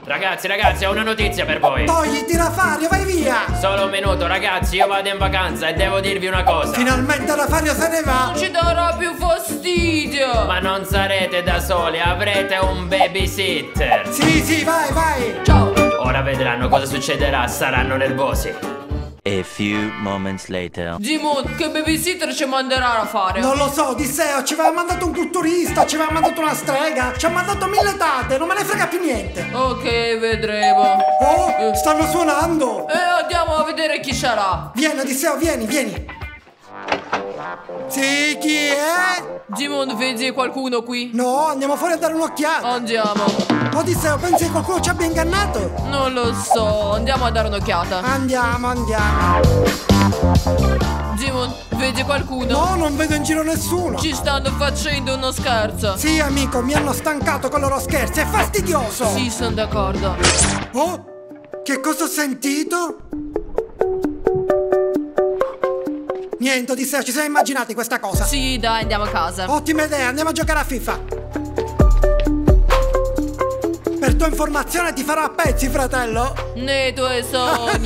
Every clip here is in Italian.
Ragazzi, ho una notizia per voi. Togliti Rafario, vai via! Solo un minuto, ragazzi, io vado in vacanza e devo dirvi una cosa. Finalmente Rafario se ne va! Non ci darà più fastidio. Ma non sarete da soli, avrete un babysitter. Sì, vai! Ciao. Ora vedranno cosa succederà, saranno nervosi. A few moments later. Dimon, che babysitter ci manderà a fare? Non lo so, Odisseo, ci aveva mandato un culturista, ci aveva mandato una strega, ci ha mandato 1000 tate, non me ne frega più niente. Ok, vedremo. Oh, stanno suonando! Andiamo a vedere chi sarà. Vieni, Odisseo, vieni! Sì, chi è? Dimon, vedi qualcuno qui? No, andiamo fuori a dare un'occhiata. Andiamo. Odisseo, pensi che qualcuno ci abbia ingannato? Non lo so, andiamo a dare un'occhiata. Andiamo. Dimon, vedi qualcuno? No, non vedo in giro nessuno. Ci stanno facendo uno scherzo. Sì, amico, mi hanno stancato con i loro scherzi, è fastidioso. Sì, sono d'accordo. Oh, che cosa ho sentito? Niente, Odisseo, ci siamo immaginati questa cosa. Sì, dai, andiamo a casa. Ottima idea, andiamo a giocare a FIFA. Per tua informazione ti farò a pezzi, fratello. Nei tuoi sogni.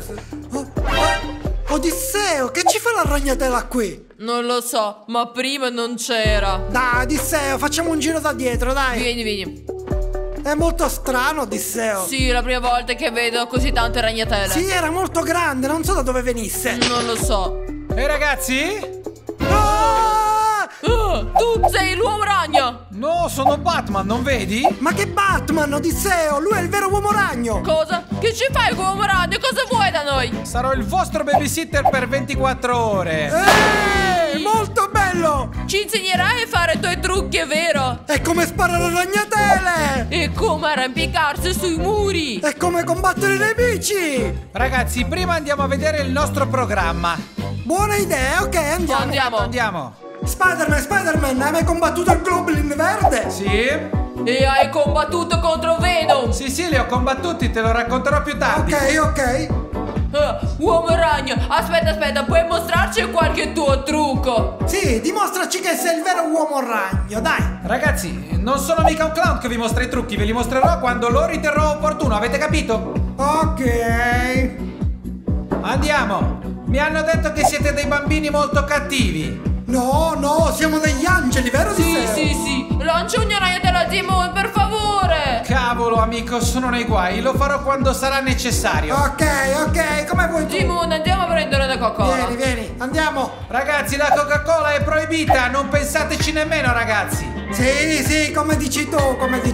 Odisseo, che ci fa la ragnatela qui? Non lo so, ma prima non c'era. Dai, Odisseo, facciamo un giro da dietro, dai. Vieni. È molto strano, Odisseo. Sì, è la prima volta che vedo così tante ragnatele. Sì, era molto grande, non so da dove venisse. Non lo so. Ehi ragazzi? Ah! Tu sei l'uomo ragno! No, sono Batman, non vedi? Ma che Batman, Odisseo? Lui è il vero uomo ragno. Cosa? Che ci fai con l'uomo ragno? Cosa vuoi da noi? Sarò il vostro babysitter per 24 ore. Molto bello! Ci insegnerai a fare i tuoi trucchi, è vero? È come sparare a ragnatele! E come arrampicarsi sui muri! È come combattere i nemici! Ragazzi, prima andiamo a vedere il nostro programma. Buona idea, ok, Andiamo. Spider-Man, hai mai combattuto il Goblin verde? Sì? E hai combattuto contro Venom! Sì, li ho combattuti, te lo racconterò più tardi. Ok. Uomo ragno, aspetta, puoi mostrarci qualche tuo trucco? Sì, dimostraci che sei il vero uomo ragno, dai! Ragazzi, non sono mica un clown che vi mostra i trucchi, ve li mostrerò quando lo riterrò opportuno, avete capito? Ok. Andiamo! Mi hanno detto che siete dei bambini molto cattivi. No, siamo degli angeli, vero? Sì. Lancia una ragnatela a Dimon, per favore! Cavolo, amico, sono nei guai, lo farò quando sarà necessario. Ok, come vuoi tu? Dimon, andiamo a prendere la Coca-Cola. Vieni, andiamo. Ragazzi, la Coca-Cola è proibita, non pensateci nemmeno, ragazzi. Sì, come dici tu.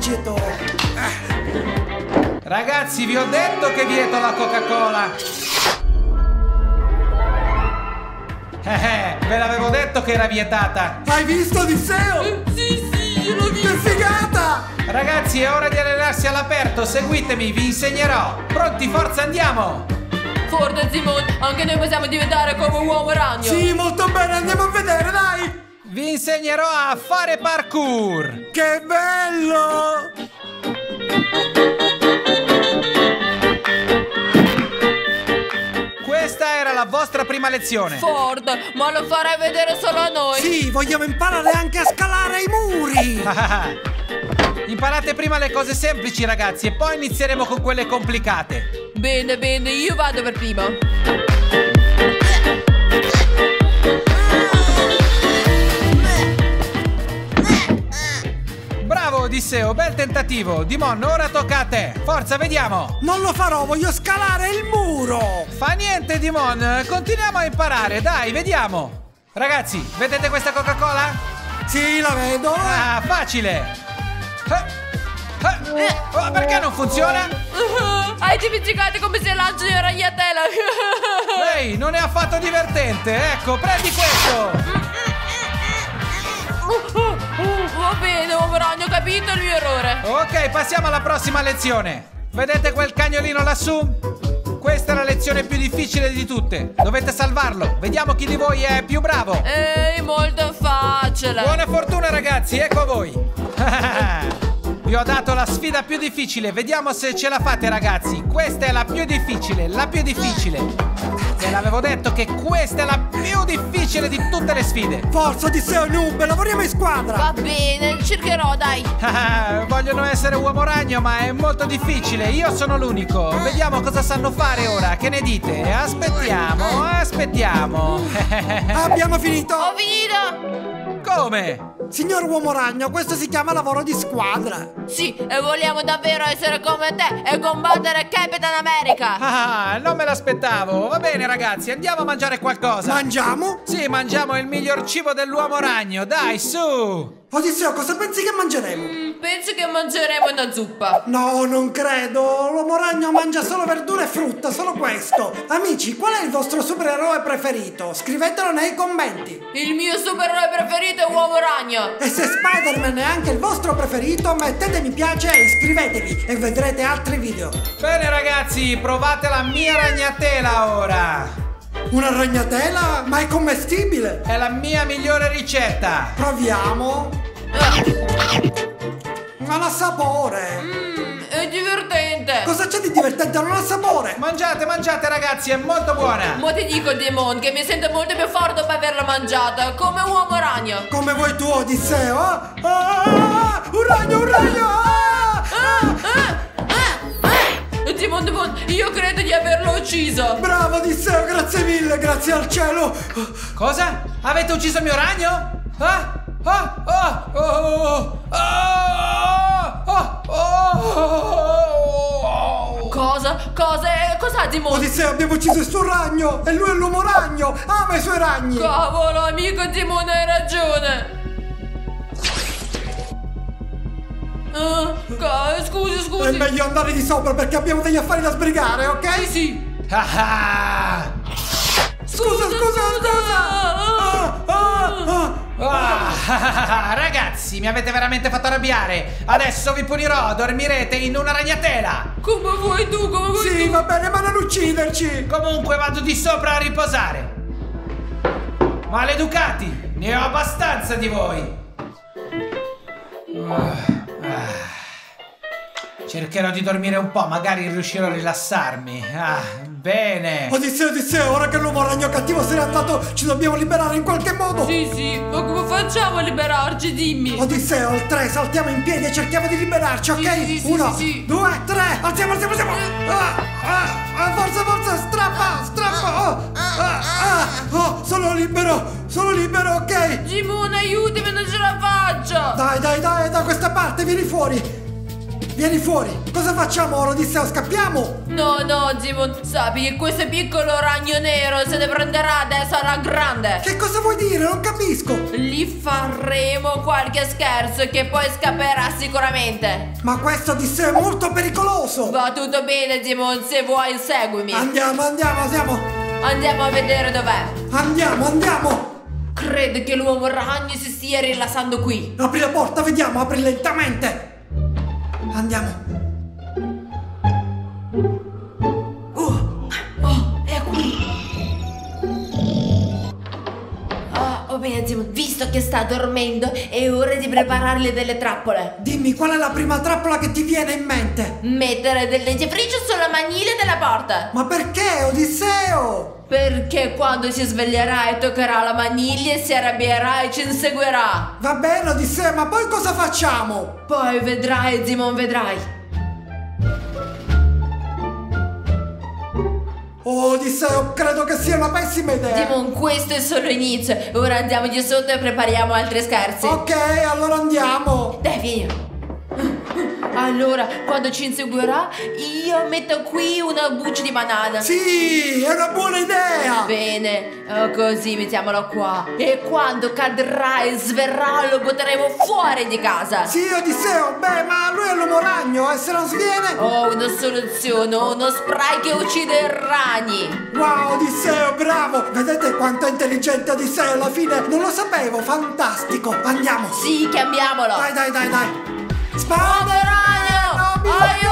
Ragazzi, vi ho detto che vieto la Coca-Cola. Ve l'avevo detto che era vietata. Hai visto, Odisseo? Sì, l'ho visto. Che figata! Ragazzi, è ora di allenarsi all'aperto, seguitemi, vi insegnerò. Pronti, forza, andiamo! Forza, Dimon, anche noi possiamo diventare come un uomo ragno. Sì, molto bene, andiamo a vedere, dai! Vi insegnerò a fare parkour. Che bello! Questa era la vostra prima lezione. Ford, ma lo farai vedere solo a noi? Sì, vogliamo imparare anche a scalare i muri! Imparate prima le cose semplici, ragazzi, e poi inizieremo con quelle complicate. Bene, io vado per prima. Bravo, Odisseo, bel tentativo. Dimon, ora tocca a te. Forza, vediamo. Non lo farò, voglio scalare il muro! Fa niente, Dimon, continuiamo a imparare, dai, vediamo. Ragazzi, vedete questa Coca-Cola? Sì, la vedo! Ah, facile. Oh, perché non funziona? Hai dimenticato come si lancia la ragnatela? Ehi, non è affatto divertente. Ecco, prendi questo. Va bene, uomo ragno, ho capito il mio errore. Ok, passiamo alla prossima lezione. Vedete quel cagnolino lassù? Questa è la lezione più difficile di tutte. Dovete salvarlo. Vediamo chi di voi è più bravo. Ehi, molto facile. Buona fortuna, ragazzi, ecco a voi. Vi ho dato la sfida più difficile, vediamo se ce la fate ragazzi. Questa è la più difficile, la più difficile. Ve l'avevo detto che questa è la più difficile di tutte le sfide. Forza Odisseo e Noob, lavoriamo in squadra. Va bene, cercherò, dai. Vogliono essere uomo ragno ma è molto difficile, io sono l'unico. Vediamo cosa sanno fare ora, che ne dite? Aspettiamo. Abbiamo finito. Ho finito. Come? Signor uomo ragno, questo si chiama lavoro di squadra. Sì, e vogliamo davvero essere come te e combattere Capitan America. Non me l'aspettavo. Va bene ragazzi, andiamo a mangiare qualcosa. Mangiamo? Sì, mangiamo il miglior cibo dell'uomo ragno, dai, su! Odisseo, cosa pensi che mangeremo? Penso che mangeremo una zuppa. No, non credo. L'uomo ragno mangia solo verdura e frutta, solo questo. Amici, qual è il vostro supereroe preferito? Scrivetelo nei commenti. Il mio supereroe preferito è Uomo Ragno. E se Spider-Man è anche il vostro preferito, mettete mi piace e iscrivetevi e vedrete altri video. Bene ragazzi, provate la mia ragnatela ora. Una ragnatela? Ma è commestibile? È la mia migliore ricetta. Proviamo. Non ha sapore. È divertente. Cosa c'è di divertente? Non ha sapore. Mangiate ragazzi, è molto buona. Ma ti dico, Demon, che mi sento molto più forte per averla mangiata, come Uomo Ragno. Come vuoi tu, Odisseo? Un ragno! Demon, io credo di averlo ucciso. Bravo, Odisseo, grazie mille, grazie al cielo. Cosa? Avete ucciso il mio ragno? Cos'ha Demon? Odisseo, abbiamo ucciso il suo ragno e lui è l'uomo ragno. Ama i suoi ragni. Cavolo, amico Demon, hai ragione. Scusi. È meglio andare di sopra perché abbiamo degli affari da sbrigare, ok? Sì. Scusa. Ragazzi, mi avete veramente fatto arrabbiare. Adesso vi punirò, dormirete in una ragnatela. Come vuoi tu, Sì, va bene, ma non ucciderci. Comunque vado di sopra a riposare. Maleducati, ne ho abbastanza di voi. Cercherò di dormire un po', magari riuscirò a rilassarmi. Bene. Odisseo, ora che l'uomo ragno cattivo se n'è andato, ci dobbiamo liberare in qualche modo. Sì, ma come facciamo a liberarci, dimmi. Odisseo, al 3 saltiamo in piedi e cerchiamo di liberarci, ok? Sì, 1, sì. 2, 3, alziamo. Forza, strappa. Sono libero, ok? Demon, aiutami, non ce la faccio. Dai, da questa parte, vieni fuori. Cosa facciamo ora, Odisseo? Scappiamo? No, Demon, sappi che questo piccolo ragno nero se ne prenderà adesso alla grande. Che cosa vuoi dire? Non capisco. Gli faremo qualche scherzo che poi scapperà sicuramente. Ma questo Odisseo è molto pericoloso. Va tutto bene, Demon, se vuoi seguimi. Andiamo. Andiamo a vedere dov'è. Andiamo. Credo che l'uomo ragno si stia rilassando qui. Apri la porta, vediamo, apri lentamente. Andiamo. È qui. Va bene, Demon, visto che sta dormendo, è ora di prepararle delle trappole. Dimmi, qual è la prima trappola che ti viene in mente? Mettere del dentifricio sulla maniglia della porta. Ma perché, Odisseo? Perché quando si sveglierà e toccherà la maniglia si arrabbierà e ci inseguirà. Va bene, Odisseo, ma poi cosa facciamo? Poi vedrai, Demon, vedrai. Oh, Odisseo, credo che sia una pessima idea. Demon, questo è solo l'inizio. Ora andiamo di sotto e prepariamo altri scherzi. Ok, allora andiamo. Dai, vieni. Allora, quando ci inseguirà, io metto qui una buccia di banana. Sì, è una buona idea. Bene, così mettiamolo qua. E quando cadrà e sverrà lo butteremo fuori di casa. Sì, Odisseo, ma lui è l'uomo ragno e se non sviene? Ho una soluzione, ho uno spray che uccide i ragni. Wow, Odisseo, bravo. Vedete quanto è intelligente Odisseo alla fine? Non lo sapevo, fantastico. Andiamo. Sì, chiamiamolo. Dai. Uomo ragno!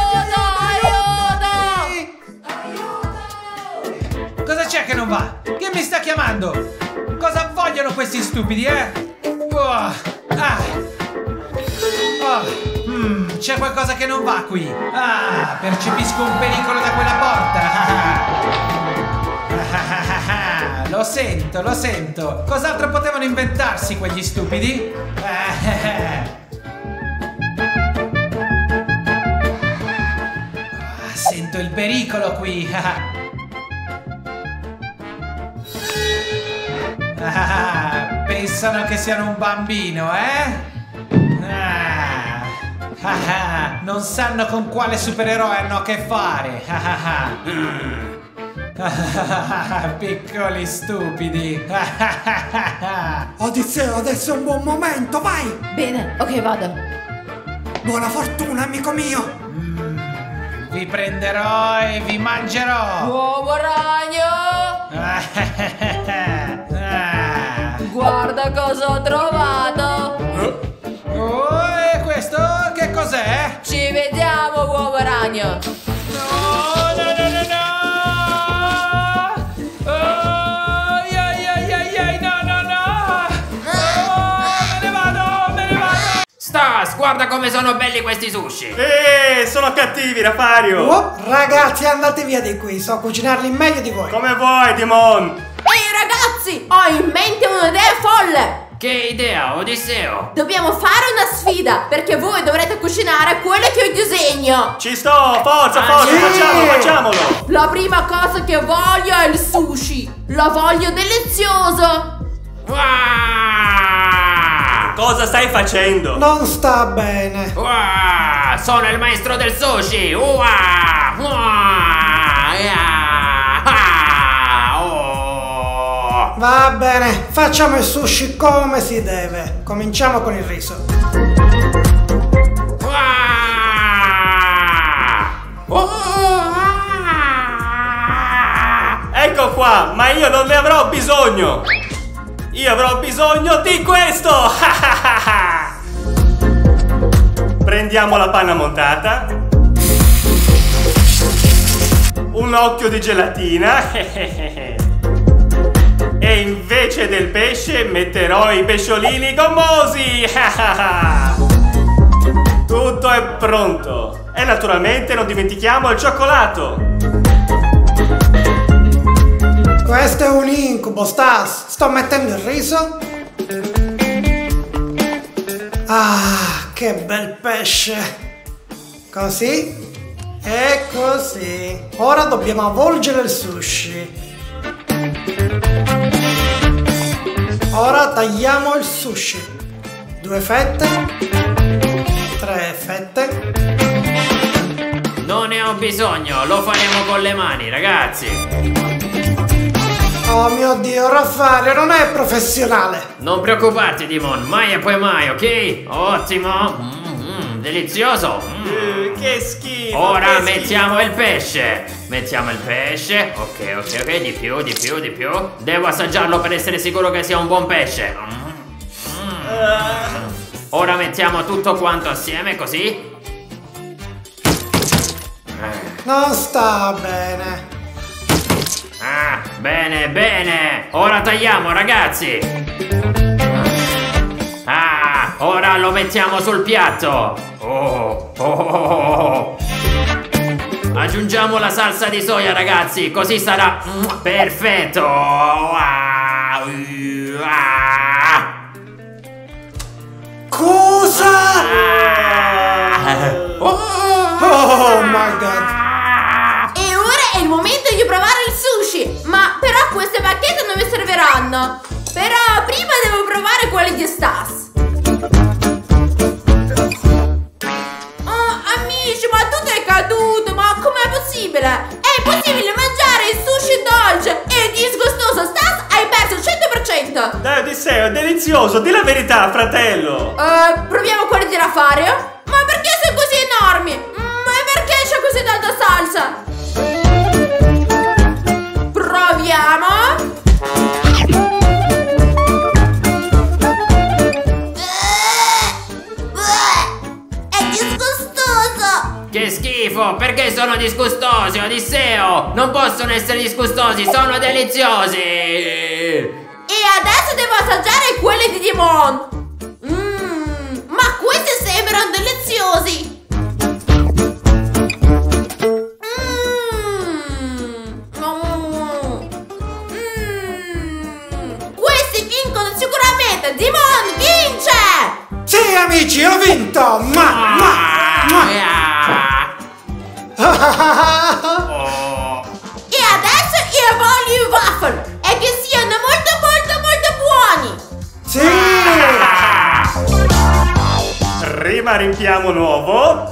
Aiuto! Cosa c'è che non va? Chi mi sta chiamando? Cosa vogliono questi stupidi, C'è qualcosa che non va qui. Ah, percepisco un pericolo da quella porta. Lo sento, lo sento. Cos'altro potevano inventarsi quegli stupidi? Sento il pericolo qui. Pensano che siano un bambino, eh? Non sanno con quale supereroe hanno a che fare. Piccoli stupidi. Odisseo, adesso è un buon momento, vai! Bene, ok, vado. Buona fortuna, amico mio! Vi prenderò e vi mangerò. Uomo ragno! Guarda cosa ho trovato! Oh, e questo che cos'è? Ci vediamo, uomo ragno! No, no, no, no, no! Oh, no, no, no! Oh, me ne vado, me ne vado! Stas, guarda come sono belli questi sushi. Sono cattivi, Rafario. Oh, ragazzi, andate via di qui, so cucinarli meglio di voi. Come vuoi, Dimon. Ehi ragazzi, ho in mente un'idea folle! Che idea, Odisseo? Dobbiamo fare una sfida, perché voi dovrete cucinare quello che io disegno! Ci sto, forza, forza, sì. facciamolo. La prima cosa che voglio è il sushi! Lo voglio delizioso! Wow! Cosa stai facendo? Non sta bene. Wow! Sono il maestro del sushi! Wow! Wow! Oh! Va bene, facciamo il sushi come si deve. Cominciamo con il riso. Wow! Oh! Ecco qua, ma io non ne avrò bisogno. Io avrò bisogno di questo. Prendiamo la panna montata, un occhio di gelatina e invece del pesce metterò i pesciolini gommosi. Tutto è pronto e naturalmente non dimentichiamo il cioccolato. Questo è un incubo, Stas. Sto mettendo il riso. Ah, che bel pesce. Così e così. Ora dobbiamo avvolgere il sushi. Ora tagliamo il sushi. 2 fette. 3 fette. Non ne ho bisogno, lo faremo con le mani, ragazzi. Oh mio Dio, Raffaele non è professionale. Non preoccuparti, Dimon, mai e poi mai, ok? Ottimo. Delizioso. Che schifo. Ora che mettiamo schifo. il pesce. Mettiamo il pesce. Ok, di più. Devo assaggiarlo per essere sicuro che sia un buon pesce. Ora mettiamo tutto quanto assieme, così. Non sta bene. Ah, bene. Ora tagliamo, ragazzi. Ah, ora lo mettiamo sul piatto. Oh. Aggiungiamo la salsa di soia, ragazzi, così sarà perfetto. Cosa? Oh my god. E ora è il momento di provare il sushi! Ma però queste bacchette non mi serviranno! Però prima devo provare quelle di Stas! Oh, amici, ma tutto è caduto! Ma com'è possibile? È possibile mangiare il sushi dolce e disgustoso! Stas, hai perso il 100%! Dai, Odisseo, è delizioso, di la verità, fratello. Proviamo quelli di Rafario? Ma perché sono così enormi? Ma perché c'è così tanta salsa? Proviamo. È disgustoso. Che schifo, perché sono disgustosi, Odisseo? Non possono essere disgustosi, sono deliziosi. E adesso devo assaggiare quelli di Dimon. Ma questi sembrano saranno deliziosi! Questi vincono sicuramente! Dimon vince! Sì, amici, ho vinto! E adesso io voglio i waffle! E che siano molto buoni! Sì! Prima riempiamo l'uovo.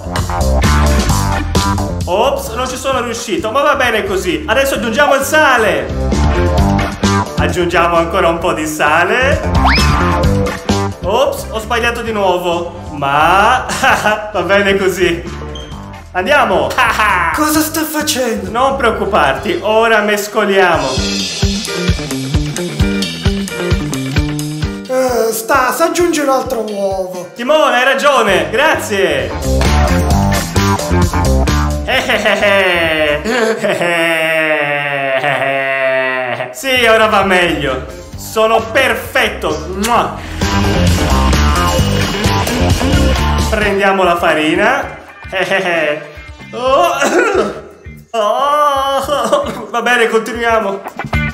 Ops, non ci sono riuscito, ma va bene così. Adesso aggiungiamo il sale. Aggiungiamo ancora un po' di sale. Ops, ho sbagliato di nuovo. Ma va bene così. Andiamo. Cosa sta facendo? Non preoccuparti, ora mescoliamo. Stas, aggiungi un altro uovo. Timone, hai ragione, grazie. Sì, ora va meglio. Sono perfetto. Mua. Prendiamo la farina. Va bene, continuiamo.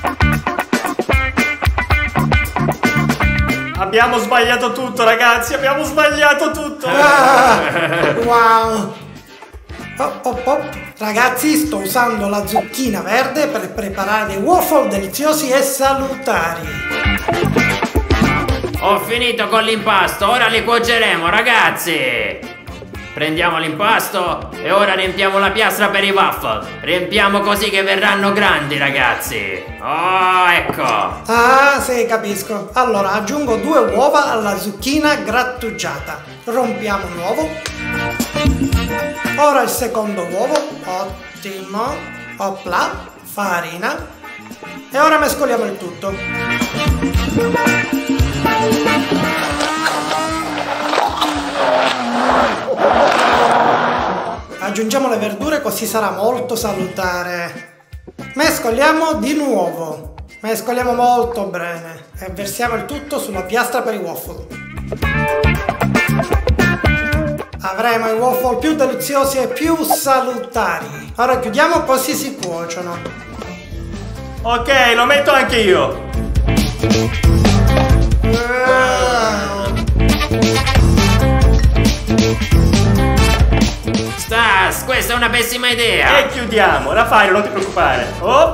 Abbiamo sbagliato tutto, ragazzi, abbiamo sbagliato tutto. Wow. Ragazzi, sto usando la zucchina verde per preparare dei waffle deliziosi e salutari. Ho finito con l'impasto, ora li cuoceremo, ragazzi. Prendiamo l'impasto e ora riempiamo la piastra per i waffle. Riempiamo così che verranno grandi, ragazzi. Oh, ecco. Ah, sì, capisco. Allora, aggiungo 2 uova alla zucchina grattugiata. Rompiamo un uovo. Ora il secondo uovo. Ottimo. Opla. Farina. E ora mescoliamo il tutto. Aggiungiamo le verdure così sarà molto salutare. Mescoliamo di nuovo. Mescoliamo molto bene e versiamo il tutto sulla piastra per i waffle. Avremo i waffle più deliziosi e più salutari. Ora chiudiamo così si cuociono. Ok, lo metto anche io. Stas, questa è una pessima idea. E chiudiamo, la fai, non ti preoccupare.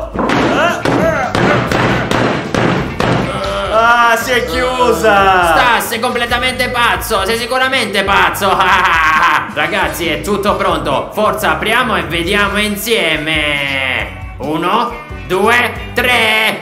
Ah, si è chiusa. Stas, sei completamente pazzo, sei sicuramente pazzo. Ragazzi, è tutto pronto. Forza, apriamo e vediamo insieme. 1, 2, 3.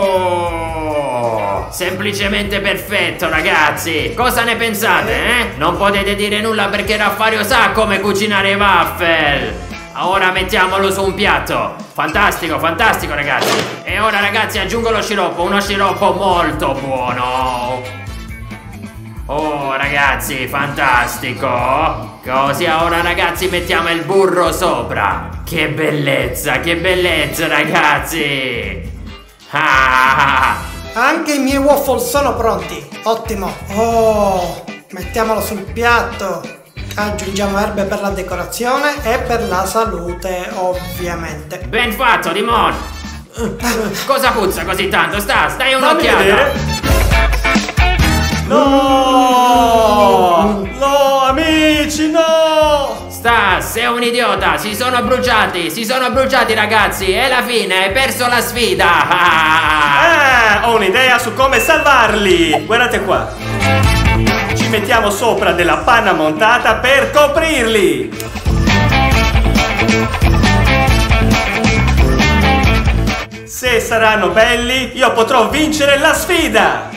Oh, semplicemente perfetto, ragazzi. Cosa ne pensate, eh? Non potete dire nulla perché Raffario sa come cucinare i waffle. Ora mettiamolo su un piatto. Fantastico, fantastico, ragazzi. E ora, ragazzi, aggiungo lo sciroppo. Uno sciroppo molto buono. Oh, ragazzi, fantastico. Così ora, ragazzi, mettiamo il burro sopra. Che bellezza, ragazzi. Anche i miei waffle sono pronti. Ottimo. Oh, mettiamolo sul piatto. Aggiungiamo erbe per la decorazione e per la salute, ovviamente. Ben fatto, Dimon. Cosa puzza così tanto? Stai un'occhiata. No! No, amici, no! Stas, sei un idiota. Si sono bruciati, ragazzi. È la fine, hai perso la sfida. Ho un'idea su come salvarli. Guardate qua. Ci mettiamo sopra della panna montata per coprirli. Se saranno belli, io potrò vincere la sfida.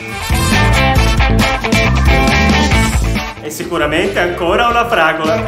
E sicuramente ancora una fragola.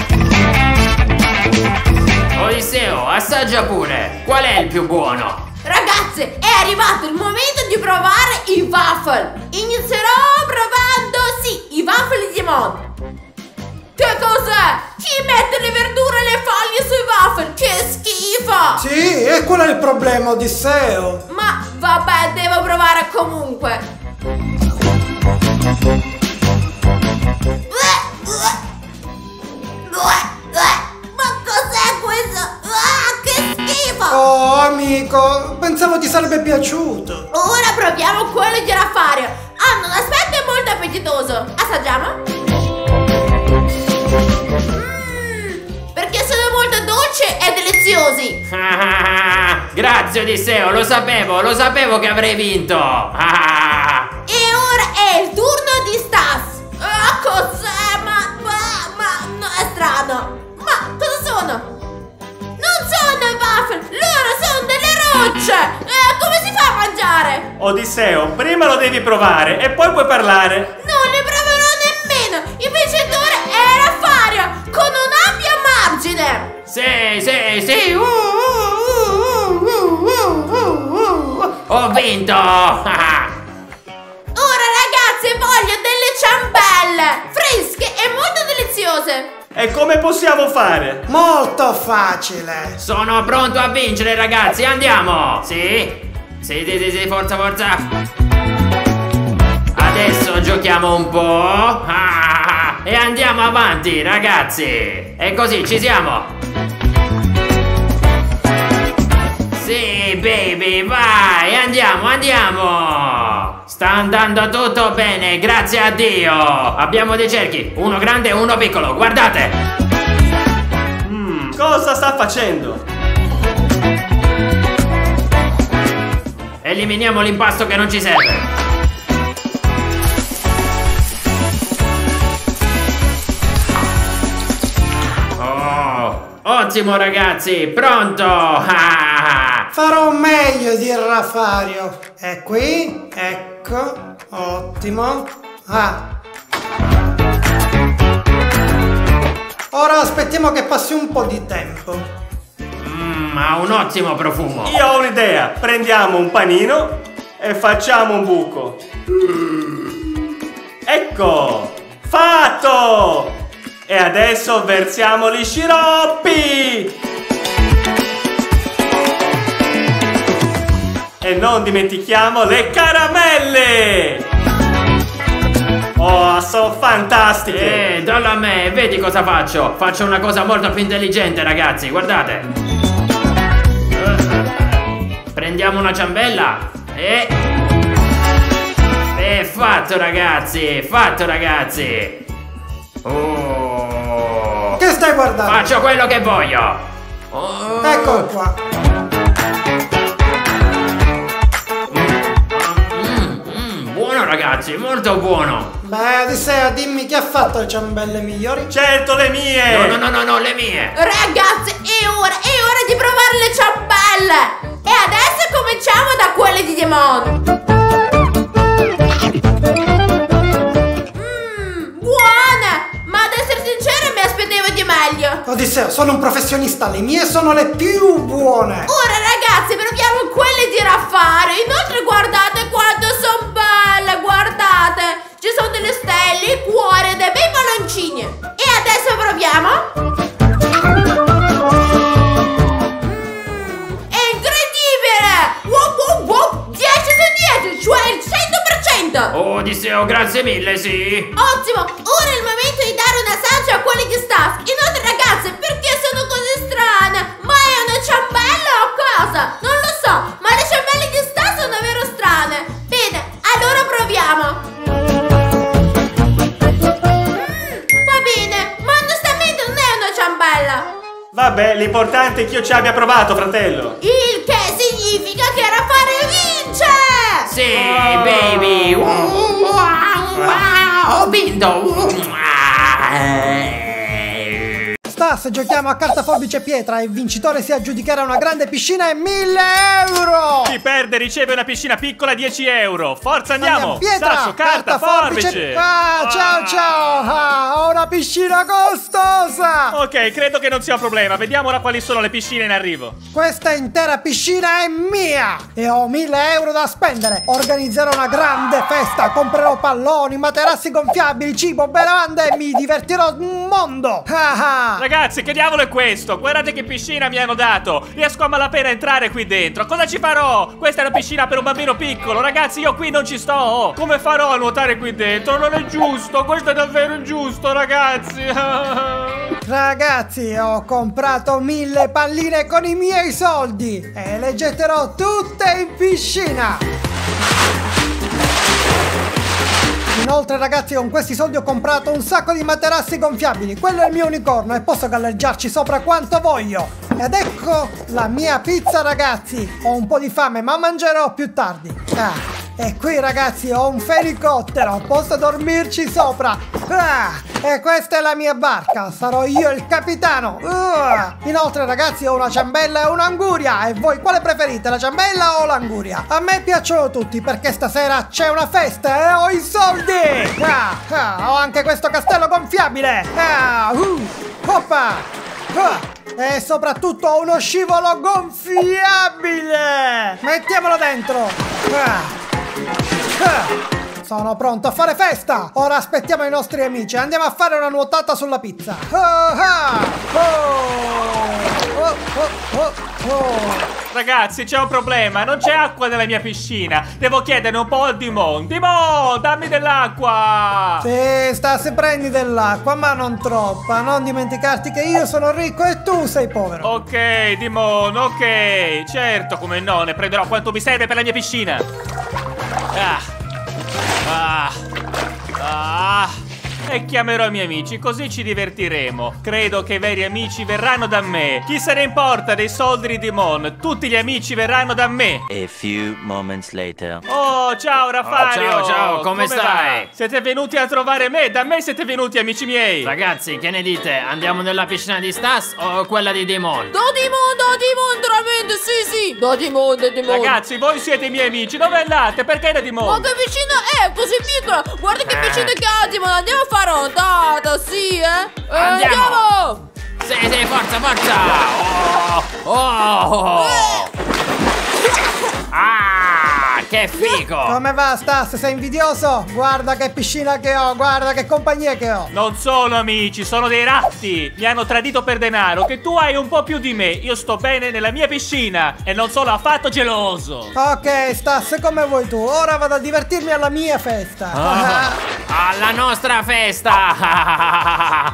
Odisseo, assaggia pure. Qual è il più buono? Ragazzi, è arrivato il momento di provare i waffle. Inizierò provando, i waffle di Dimon. Che cos'è? Chi mette le verdure e le foglie sui waffle? Che schifo! Sì, e qual è il problema, Odisseo? Ma vabbè, devo provare comunque. amico, pensavo ti sarebbe piaciuto. Ora proviamo quello di Raffario. Hanno un aspetto molto appetitoso. Assaggiamo? Perché sono molto dolci e deliziosi. Grazie Odisseo, lo sapevo che avrei vinto. E ora è il turno di Stas. Cos'è? No, è strano. Ma cosa sono? Non sono i waffle, loro sono delle rocce. Come si fa a mangiare? Odisseo, prima lo devi provare e poi puoi parlare. Non ne proverò nemmeno. Il vincitore è Raffario con un ampio margine. Sì. Ho vinto. Ora ragazzi voglio delle ciambelle fresche e molto deliziose. E come possiamo fare? Molto facile. Sono pronto a vincere ragazzi, andiamo. Sì, forza. Adesso giochiamo un po'. E andiamo avanti ragazzi. E così ci siamo. Sì baby, vai, andiamo. Sta andando tutto bene, grazie a Dio. Abbiamo dei cerchi, uno grande e uno piccolo, guardate. Cosa sta facendo? Eliminiamo l'impasto che non ci serve. Ottimo ragazzi, pronto. Farò meglio di Raffario. E qui, ecco, ottimo. Ora aspettiamo che passi un po' di tempo. Ha un ottimo profumo. Io ho un'idea, prendiamo un panino e facciamo un buco. Ecco, fatto! E adesso versiamo gli sciroppi! E non dimentichiamo le caramelle! Oh, sono fantastiche! Dallo a me, vedi cosa faccio? Faccio una cosa molto più intelligente ragazzi, guardate. Prendiamo una ciambella e fatto ragazzi, Oh. Che stai guardando? Faccio quello che voglio. Ecco qua. Buono ragazzi, molto buono. Beh, Odisseo, dimmi chi ha fatto le ciambelle migliori? Certo, le mie! No, le mie. Ragazzi, è ora di provare le ciambelle. E adesso cominciamo da quelle di Diamond. Buone! Ma ad essere sincera mi aspettavo di meglio. Odisseo, sono un professionista, le mie sono le più buone. Ora ragazzi, proviamo quelle di Raffario. Inoltre guardate quanto sono belle, guardate. Ci sono delle stelle, il cuore, dei bei palloncini. E adesso proviamo. È incredibile! Wow, 10 su 10, cioè il 100%. Oh Odisseo, grazie mille, sì. Ottimo, ora è il momento di dare un assaggio a quelli di Stas. Inoltre ragazze, perché sono così strane? Ma è una ciambella o cosa? Non lo so, ma le ciambelle di Stas sono davvero strane. Bene, allora proviamo. Va bene, ma onestamente non è una ciambella. Vabbè, l'importante è che io ci abbia provato, fratello. Il che significa che Raffario vince. Sì, baby. Ho vinto. Stas, giochiamo a carta, forbice e pietra. Il vincitore si aggiudicherà una grande piscina e 1000 euro. Chi perde riceve una piscina piccola 10 euro. Forza, andiamo! Pietra, Sasso, carta, forbice! Ciao, ho una piscina costosa. Ok, credo che non sia un problema. Vediamo ora quali sono le piscine in arrivo. Questa intera piscina è mia e ho 1000 euro da spendere. Organizzerò una grande festa, comprerò palloni, materassi gonfiabili, cibo, bevande e mi divertirò un mondo. Ragazzi, che diavolo è questo? Guardate che piscina mi hanno dato. Riesco a malapena a entrare qui dentro. Cosa ci farò? Questa è una piscina per un bambino piccolo. Ragazzi, io qui non ci sto. Come farò a nuotare qui dentro? Non è giusto. Questo è davvero ingiusto, ragazzi. Ragazzi, ho comprato 1000 palline con i miei soldi e le getterò tutte in piscina. Inoltre ragazzi, con questi soldi ho comprato un sacco di materassi gonfiabili. Quello è il mio unicorno e posso galleggiarci sopra quanto voglio. Ed ecco la mia pizza ragazzi. Ho un po' di fame ma mangerò più tardi. E qui ragazzi ho un fenicottero, posso dormirci sopra. E questa è la mia barca, sarò io il capitano. Inoltre ragazzi ho una ciambella e un'anguria. E voi quale preferite, la ciambella o l'anguria? A me piacciono tutti perché stasera c'è una festa e ho i soldi. Ho anche questo castello gonfiabile. Hoppa. E soprattutto ho uno scivolo gonfiabile. Mettiamolo dentro. Sono pronto a fare festa. Ora aspettiamo i nostri amici. Andiamo a fare una nuotata sulla pizza. Ragazzi, c'è un problema. Non c'è acqua nella mia piscina. Devo chiedere un po' al Dimon. Dimon, dammi dell'acqua. Sì, Stas, prendi dell'acqua, ma non troppa. Non dimenticarti che io sono ricco e tu sei povero. Ok, Dimon, ok. Certo, come no, ne prenderò quanto mi serve per la mia piscina. E chiamerò i miei amici, così ci divertiremo. Credo che i veri amici verranno da me. Chi se ne importa dei soldi di Dimon? Tutti gli amici verranno da me. A few moments later. Oh, ciao Raffario. Ciao, come stai? Va? Siete venuti a trovare me? Da me siete venuti, amici miei. Ragazzi, che ne dite? Andiamo nella piscina di Stas o quella di Dimon? Da Dimon, veramente, sì. Da Dimon. Ragazzi, voi siete i miei amici. Dove andate? Perché da Dimon? Ma che piscina è? Così piccola. Guarda che piscina che ha, Dimon. Andiamo a fare una nuotata, sì, Andiamo. Sì, forza. Che figo. Come va Stas? Sei invidioso? Guarda che piscina che ho, guarda che compagnia che ho. Non sono amici, sono dei ratti. Mi hanno tradito per denaro. Che tu hai un po' più di me. Io sto bene nella mia piscina e non sono affatto geloso. Ok Stas, come vuoi tu. Ora vado a divertirmi alla mia festa. Alla nostra festa.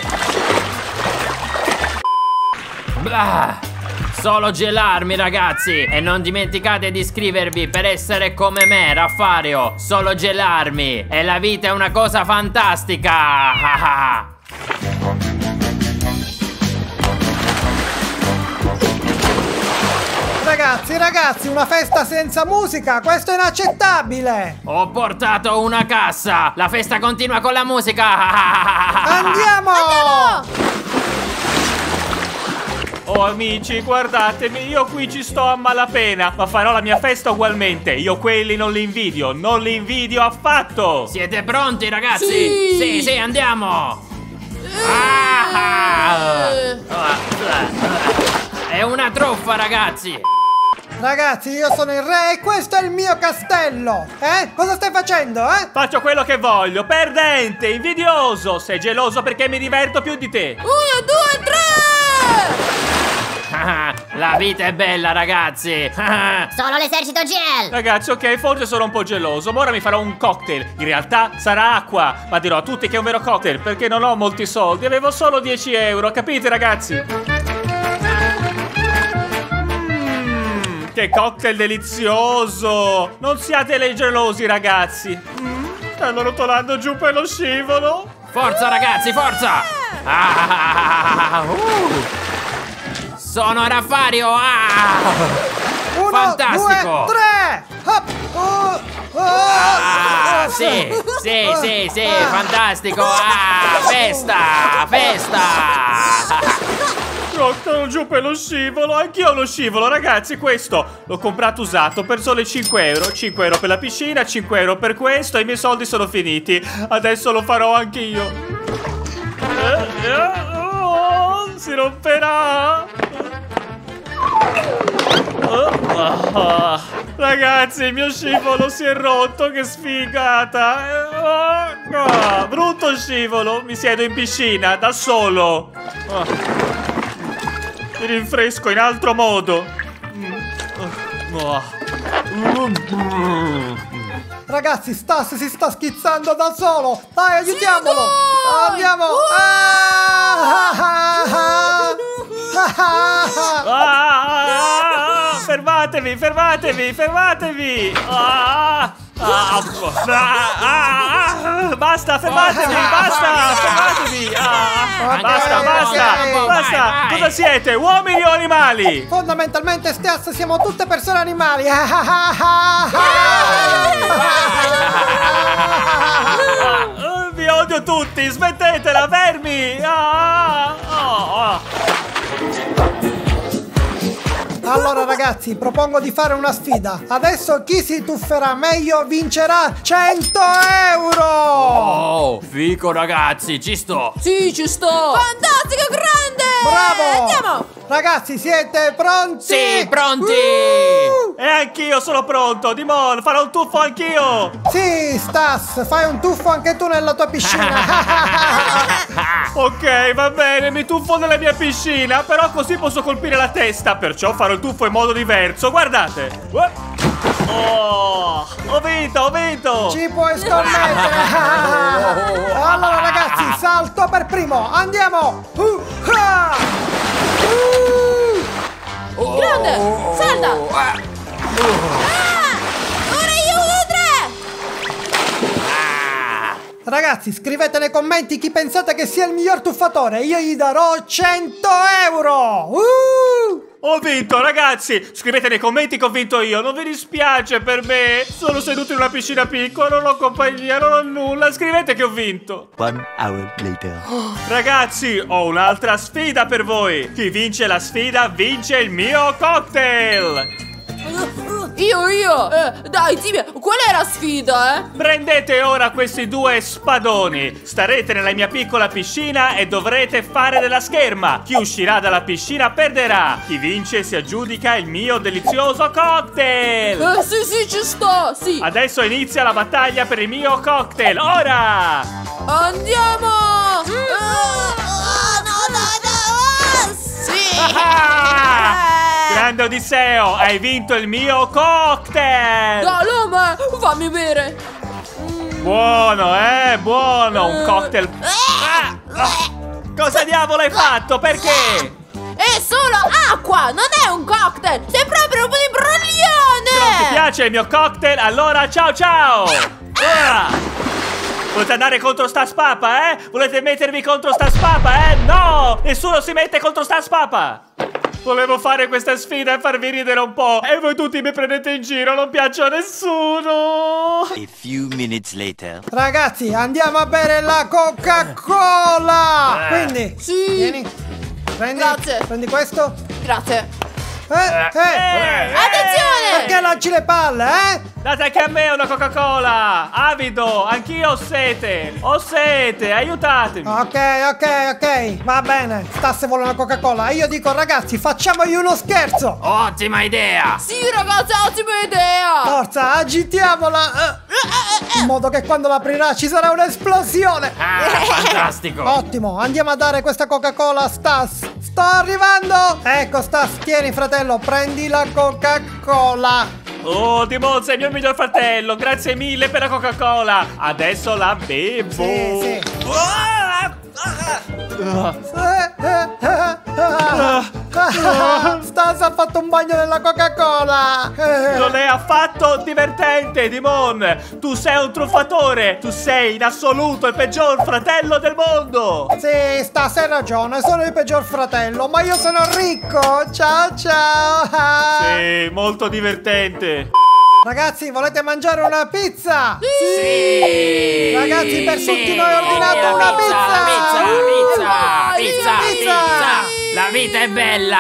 Solo gelarmi ragazzi. E non dimenticate di iscrivervi per essere come me, Raffario. Solo gelarmi. E la vita è una cosa fantastica. Ragazzi, una festa senza musica, questo è inaccettabile. Ho portato una cassa. La festa continua con la musica. Andiamo! Oh amici, guardatemi, io qui ci sto a malapena, ma farò la mia festa ugualmente. Io quelli non li invidio affatto. Siete pronti ragazzi? Sì, andiamo. È una truffa ragazzi. Ragazzi, io sono il re e questo è il mio castello. Cosa stai facendo, Faccio quello che voglio, perdente, invidioso. Sei geloso perché mi diverto più di te. 1, 2, 3. La vita è bella ragazzi. Sono l'esercito GL. Ragazzi, ok, forse sono un po' geloso, ma ora mi farò un cocktail. In realtà sarà acqua, ma dirò a tutti che è un vero cocktail perché non ho molti soldi, avevo solo 10 euro, capite ragazzi? Che cocktail delizioso! Non siate gelosi ragazzi. Stanno rotolando giù per lo scivolo. Forza ragazzi, forza! Sono Raffario! 1, fantastico! 2, 3! Sì, fantastico! Festa! Rottano giù per lo scivolo. Anch'io ho lo scivolo, ragazzi. Questo l'ho comprato usato per solo 5 euro. 5 euro per la piscina, 5 euro per questo. E i miei soldi sono finiti. Adesso lo farò anche io. Si romperà. Ragazzi, il mio scivolo si è rotto. Che sfigata. Brutto scivolo. Mi siedo in piscina da solo. Mi rinfresco in altro modo. Ragazzi, Stas si sta schizzando da solo. Dai, aiutiamolo. Andiamo. Fermatevi, fermatevi, fermatevi! Basta, fermatevi, basta, fermatevi! Basta, basta, basta! Cosa siete, uomini o animali? Fondamentalmente Stas siamo tutte persone animali. Vi odio tutti, smettetela, vermi! Allora ragazzi, propongo di fare una sfida. Adesso chi si tufferà meglio vincerà 100 euro! Oh, fico ragazzi, ci sto! Sì, ci sto! Fantastico, grande! Bravo! Andiamo! Ragazzi, siete pronti? Sì, pronti! E anch'io sono pronto, Dimon, farò un tuffo anch'io! Sì, Stas, fai un tuffo anche tu nella tua piscina. Ok, va bene, mi tuffo nella mia piscina, però così posso colpire la testa, perciò farò il tuffo in modo diverso, guardate! Oh, ho vinto, ho vinto! Ci puoi scommettere. Allora ragazzi, salto per primo. Andiamo. Grande! Salta! Ora io Ragazzi, scrivete nei commenti chi pensate che sia il miglior tuffatore. Io gli darò 100 euro. Ho vinto, ragazzi! Scrivete nei commenti che ho vinto io, non vi dispiace per me? Sono seduto in una piscina piccola, non ho compagnia, non ho nulla. Scrivete che ho vinto. 1 hour later. Ragazzi, ho un'altra sfida per voi. Chi vince la sfida vince il mio cocktail. Io! Dai, Tibia, qual è la sfida, Prendete ora questi due spadoni. Starete nella mia piccola piscina e dovrete fare della scherma. Chi uscirà dalla piscina perderà. Chi vince si aggiudica il mio delizioso cocktail. Sì, ci sto, sì! Adesso inizia la battaglia per il mio cocktail. Ora! Andiamo! Sì! Grande Odisseo, hai vinto il mio cocktail! Dai, fammi bere! Buono, buono! Un cocktail. Cosa diavolo hai fatto? Perché? È solo acqua, non è un cocktail! Sei proprio un imbroglione! Non ti piace il mio cocktail? Allora ciao ciao! Volete andare contro sta spapa, Volete mettervi contro sta spapa, No! Nessuno si mette contro sta spapa! Volevo fare questa sfida e farvi ridere un po'. E voi tutti mi prendete in giro, non piaccio a nessuno. A few minutes later. Ragazzi, andiamo a bere la Coca-Cola. Quindi, Sì. vieni. Grazie. Prendi questo. Grazie! Attenzione! Perché lanci le palle, Date anche a me una Coca-Cola. Avido, anch'io ho sete. Ho sete, aiutatemi. Ok, va bene. Stas vuole una Coca-Cola. Io dico, ragazzi, facciamogli uno scherzo. Ottima idea! Sì, ragazzi, ottima idea! Forza, agitiamola. In modo che quando l'aprirà ci sarà un'esplosione. Fantastico! Ottimo, andiamo a dare questa Coca-Cola a Stas. Sto arrivando. Ecco, Stas, tieni, fratello, prendi la Coca-Cola. Oh, Dimon, sei il mio miglior fratello. Grazie mille per la Coca-Cola. Adesso la bevo. Sì. Stas ha fatto un bagno nella Coca-Cola. Non è affatto divertente, Dimon. Tu sei un truffatore. Tu sei in assoluto il peggior fratello del mondo. Sì, Stas, hai ragione, sono il peggior fratello, ma io sono ricco. Ciao. Sì, molto divertente. Ragazzi, volete mangiare una pizza? Sì! Ragazzi, per tutti noi ho ordinato una Pizza! La vita è bella!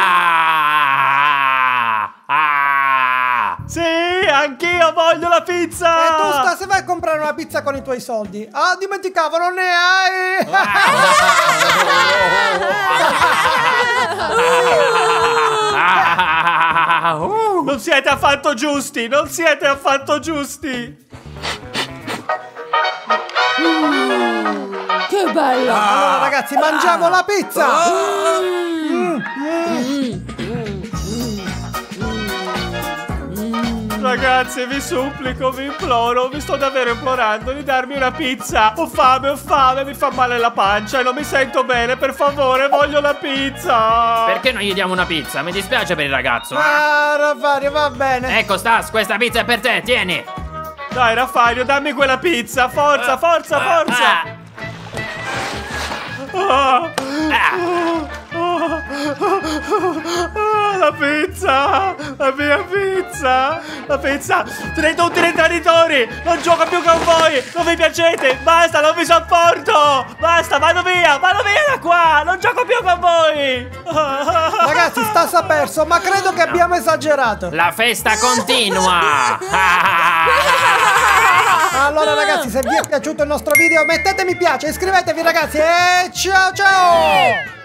Sì, anch'io voglio la pizza. E tu, Stas, vai a comprare una pizza con i tuoi soldi. Ah, dimenticavo, non ne hai! Non siete affatto giusti, non siete affatto giusti. Che bella! Allora, ragazzi, mangiamo la pizza! Ragazzi, vi supplico, vi imploro, vi sto davvero implorando di darmi una pizza. Ho fame, mi fa male la pancia e non mi sento bene. Per favore, voglio la pizza. Perché non gli diamo una pizza? Mi dispiace per il ragazzo. Ah, Raffario, va bene. Ecco, Stas, questa pizza è per te, tieni. Dai, Raffario, dammi quella pizza. Forza, forza, forza. La pizza, la mia pizza, la pizza. Siete tutti dei traditori. Non gioco più con voi. Non vi piacete. Basta, non vi sopporto. Basta, vado via da qua. Non gioco più con voi. Ragazzi, Stas ha perso, ma credo che abbiamo esagerato. La festa continua. Allora ragazzi, se vi è piaciuto il nostro video mettete mi piace, iscrivetevi ragazzi e ciao ciao!